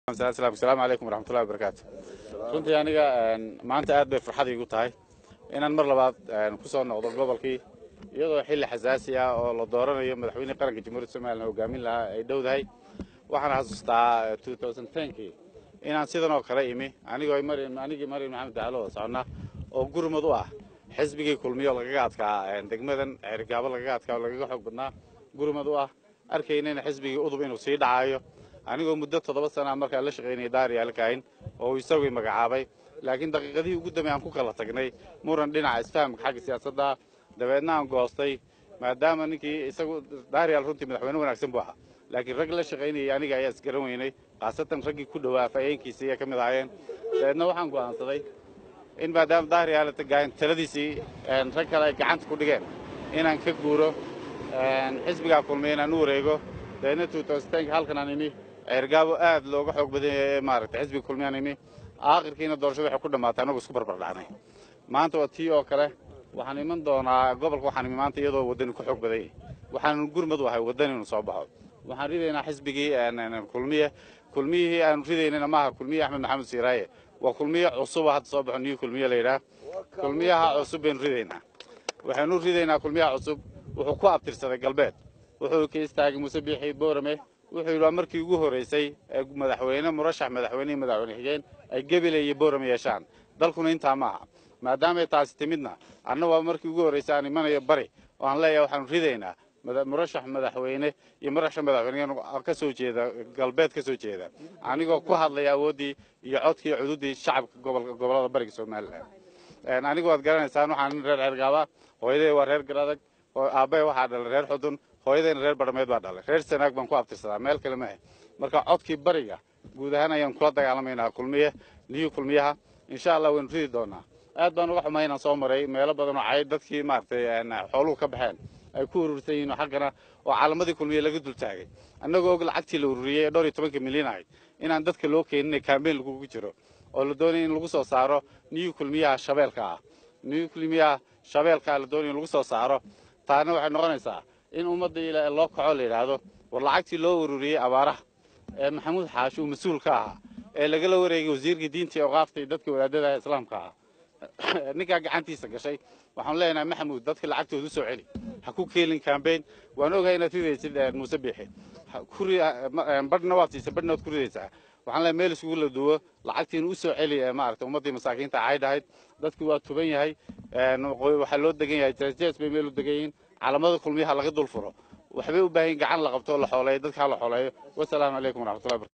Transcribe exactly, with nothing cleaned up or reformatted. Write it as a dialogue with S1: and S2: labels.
S1: السلام عليكم ورحمة الله وبركاته. كنت يعني ما أنت قاعد بفرحة يقول تاي إن المرة بعد كسرنا قضاء قبلكي يضع حل حساسية ولا ضرر يوم مدحوين قرن جمهورية الصومال وجامين لها الدود هاي وإحنا حسستها ألفين وعشرين كي إن سيدنا وكريمي أنا جاي مري أنا جاي مري محمد علو صارنا وجور موضوع حزبي كل مية ولا قاعد كا دقمدن رجال ولا قاعد كا ولا حق بدنا جور موضوع أركينين حزبي أضبين وسيد عايو anigoo muddo toddoba sano markaa la shaqeynay daariyalkayn oo isagu magacaabay laakiin daqiiqadii ugu dambeeyay aan ku kala tagnay muran dhinaca isfahamka xagga siyaasadda dabeedna aan goostay maadaama ninkii isagu daariyal runtii madaxweyne wanaagsan buu ahaa laakiin rag la shaqeynay aniga ayaa isgaran weynay qaasatan raggii ku dhawaa fayeenkiisa ay kamid ahaayeen dabeedna waxaan go'aansaday in maadaama daariyal tagayn taladiisii rag kale ay gacanta ku dhigeen inaan ka guuro xisbiga kulmeena u wareego dabeedna ألفين وعشرين halkan aan imi ergaabo aad looga xoog badan yahay maaragtay xisbi kulmiyaanimi aakhirkiina doorashada waxa ku dhamaatay anagu isku barbar dhacnay maanta waa tii oo kale waxaan iman doonaa gobolka waxaan imi maanta iyadoo wadani ku xoog badan waxaan gurmad u ahay wadani inuu soo baxo waxaan ridaynaa xisbigii kulmiye kulmiyihii aan ridaynaa maaha kulmiye Axmed Maxamed Siiraaye waa kulmiye cusub hadda soo baxo niyo kulmiye la yiraahdo kulmiyaha cusub been ridaynaa waxaanu ridaynaa kulmiyaha cusub wuxuu ku abtirsaday galbeed wuxuu ka istaagay Mustafe boorame wuxuu yiri markii ugu horeysay madaxweyne murashax madaxweyne madaxweyne xigeen ay gabileeyay boorame yeeshaan dalkuna inta ma aha maadaama ay taasi timidna annagu markii ugu horeysay aan imanayo bari oo aan leeyahay waxaan ridaynaa murashax madaxweyne iyo murashax madaxweyne ka soo jeeda galbeed ka soo jeeda anigoo ku hadlay awoodii iyo codkii cududii shacabka gobolka gobolada bariga Soomaaliland een anigoo aad garanaysaan waxaan reer ergaaba hooyaday waa reer garadag oo aabay waxa dhalay reer xudun hooyadeen reer barmeed baa dhalay reer Sanaag baan ku abtirsadaa meel kale ma aha marka codkii bariga guud ahaan ayaan kula dagaalamayna kulmiye niyo kulmiyaha insha Allah waan ridi doonaa aad baan uga xumaynaa soo maray meelo badan oo ay dadkii maartay xooluhu ka baxeen ay ku ururtayeen xaqana oo calamadii kulmiye laga dul taagay annagoo lacagtii la ururiyay dhowr iyo toban milyan ay inaan dadka loo keenin campaign lagu jiro oo la doonay in lagu soo saaro niyo kulmiyaha shabeelka ah niyo kulmiyaha shabeelka la doonay in lagu soo saaro taana waxay noqonaysaa in ummadda ilaa loo kaco leeyahay war lacagtii loo ururiyay abaaraha ee maxamuud xaashi uu mas'uul ka ahaa ee laga la wareegay wasiirka diinta iyo qaaftay dadka wadaadada islaamka ah ninka gacantiisa gashay waxaan leenahay maxamuud dadka lacagtooda soo celi ha ku keelin campaign waan ogahay inaad ridaysid Mustafe kuri badna waaftiisa badna ku ridaysaa waxaan leeyahay meel isugu la duwo lacagtiin u soo celi maaragtay ummadii masaakiinta ay dhahayd dadku waa tuban yahay waxa loo degan yahay jees bay meel u degayin calamada kulmiyaha laga dul furo waxbay u baahan gacan la qabto la xoolayo dadka la xoolayo wassalaamu alaykum waraxmatullaahi